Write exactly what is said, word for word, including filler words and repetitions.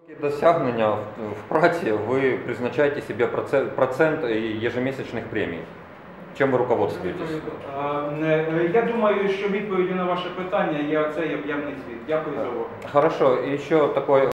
Досягнення в праці ви призначаєте себе процент ежемісячних премій. Чим ви руководствуєтесь? Я думаю, що відповіді на ваше питання є оцей об'ємний звіт. Дякую за увагу. Хорошо, і ще такой